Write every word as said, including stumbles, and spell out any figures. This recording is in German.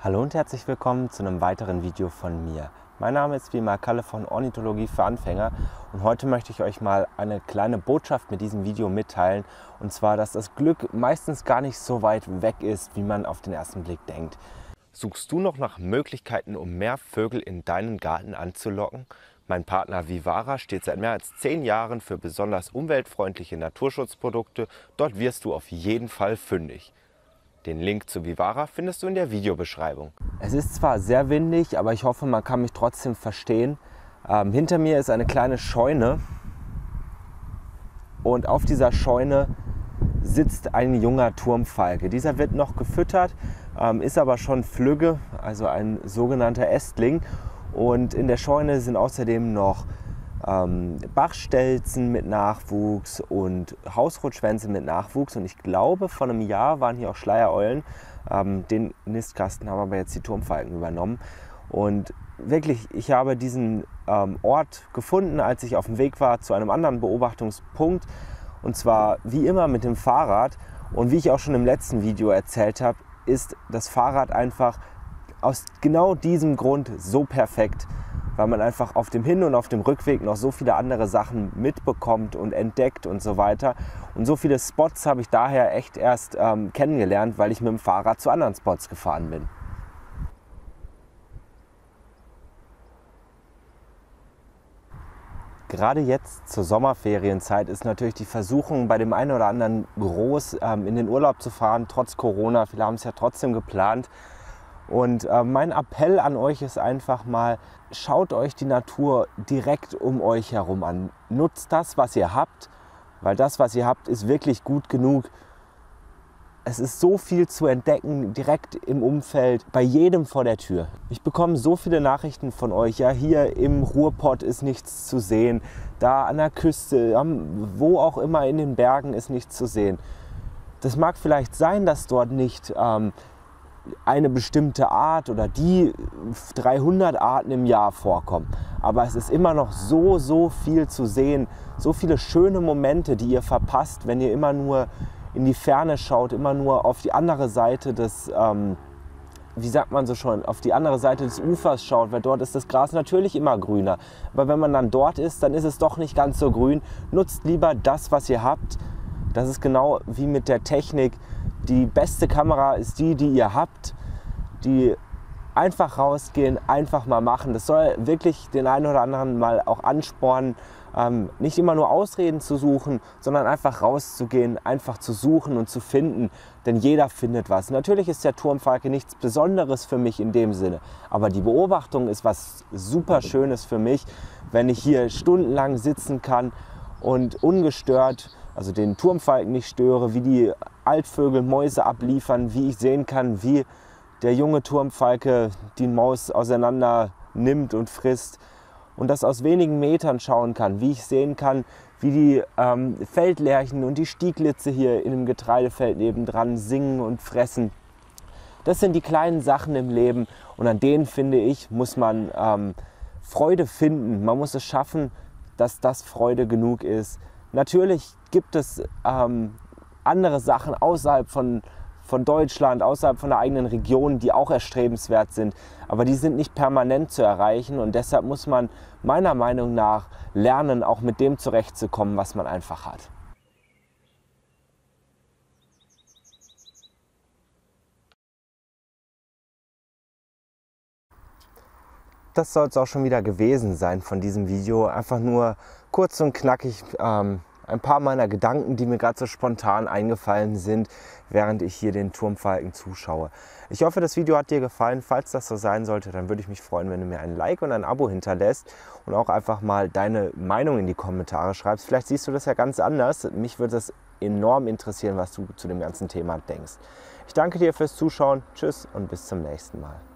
Hallo und herzlich willkommen zu einem weiteren Video von mir. Mein Name ist wie immer Kalle von Ornithologie für Anfänger und heute möchte ich euch mal eine kleine Botschaft mit diesem Video mitteilen, und zwar, dass das Glück meistens gar nicht so weit weg ist, wie man auf den ersten Blick denkt. Suchst du noch nach Möglichkeiten, um mehr Vögel in deinen Garten anzulocken? Mein Partner Vivara steht seit mehr als zehn Jahren für besonders umweltfreundliche Naturschutzprodukte. Dort wirst du auf jeden Fall fündig. Den Link zu Vivara findest du in der Videobeschreibung. Es ist zwar sehr windig, aber ich hoffe, man kann mich trotzdem verstehen. Ähm, hinter mir ist eine kleine Scheune und auf dieser Scheune sitzt ein junger Turmfalke. Dieser wird noch gefüttert, ähm, ist aber schon flügge, also ein sogenannter Ästling. Und in der Scheune sind außerdem noch ähm, Bachstelzen mit Nachwuchs und Hausrotschwänze mit Nachwuchs. Und ich glaube, vor einem Jahr waren hier auch Schleiereulen. Ähm, den Nistkasten haben aber jetzt die Turmfalken übernommen. Und wirklich, ich habe diesen ähm, Ort gefunden, als ich auf dem Weg war zu einem anderen Beobachtungspunkt. Und zwar wie immer mit dem Fahrrad. Und wie ich auch schon im letzten Video erzählt habe, ist das Fahrrad einfach aus genau diesem Grund so perfekt, weil man einfach auf dem Hin- und auf dem Rückweg noch so viele andere Sachen mitbekommt und entdeckt und so weiter. Und so viele Spots habe ich daher echt erst ähm, kennengelernt, weil ich mit dem Fahrrad zu anderen Spots gefahren bin. Gerade jetzt zur Sommerferienzeit ist natürlich die Versuchung bei dem einen oder anderen groß, ähm, in den Urlaub zu fahren, trotz Corona. Viele haben es ja trotzdem geplant. Und äh, mein Appell an euch ist einfach mal, schaut euch die Natur direkt um euch herum an. Nutzt das, was ihr habt, weil das, was ihr habt, ist wirklich gut genug. Es ist so viel zu entdecken, direkt im Umfeld, bei jedem vor der Tür. Ich bekomme so viele Nachrichten von euch, ja, hier im Ruhrpott ist nichts zu sehen, da an der Küste, wo auch immer in den Bergen ist nichts zu sehen. Das mag vielleicht sein, dass dort nicht ähm, eine bestimmte Art oder die dreihundert Arten im Jahr vorkommen. Aber es ist immer noch so, so viel zu sehen, so viele schöne Momente, die ihr verpasst, wenn ihr immer nur in die Ferne schaut, immer nur auf die andere Seite des, ähm, wie sagt man so schon, auf die andere Seite des Ufers schaut, weil dort ist das Gras natürlich immer grüner. Aber wenn man dann dort ist, dann ist es doch nicht ganz so grün. Nutzt lieber das, was ihr habt. Das ist genau wie mit der Technik. Die beste Kamera ist die, die ihr habt, die einfach rausgehen, einfach mal machen. Das soll wirklich den einen oder anderen mal auch anspornen, ähm, nicht immer nur Ausreden zu suchen, sondern einfach rauszugehen, einfach zu suchen und zu finden, denn jeder findet was. Natürlich ist der Turmfalke nichts Besonderes für mich in dem Sinne, aber die Beobachtung ist was super Schönes für mich, wenn ich hier stundenlang sitzen kann und ungestört, also den Turmfalken nicht störe, wie die Altvögel Mäuse abliefern, wie ich sehen kann, wie der junge Turmfalke die Maus auseinander nimmt und frisst und das aus wenigen Metern schauen kann, wie ich sehen kann, wie die ähm, Feldlerchen und die Stieglitze hier in dem Getreidefeld nebendran singen und fressen. Das sind die kleinen Sachen im Leben und an denen, finde ich, muss man ähm, Freude finden. Man muss es schaffen, dass das Freude genug ist. Natürlich gibt es ähm, andere Sachen außerhalb von, von Deutschland, außerhalb von der eigenen Region, die auch erstrebenswert sind. Aber die sind nicht permanent zu erreichen und deshalb muss man meiner Meinung nach lernen, auch mit dem zurechtzukommen, was man einfach hat. Das soll es auch schon wieder gewesen sein von diesem Video. Einfach nur kurz und knackig ähm, ein paar meiner Gedanken, die mir gerade so spontan eingefallen sind, während ich hier den Turmfalken zuschaue. Ich hoffe, das Video hat dir gefallen. Falls das so sein sollte, dann würde ich mich freuen, wenn du mir ein Like und ein Abo hinterlässt und auch einfach mal deine Meinung in die Kommentare schreibst. Vielleicht siehst du das ja ganz anders. Mich würde es enorm interessieren, was du zu dem ganzen Thema denkst. Ich danke dir fürs Zuschauen. Tschüss und bis zum nächsten Mal.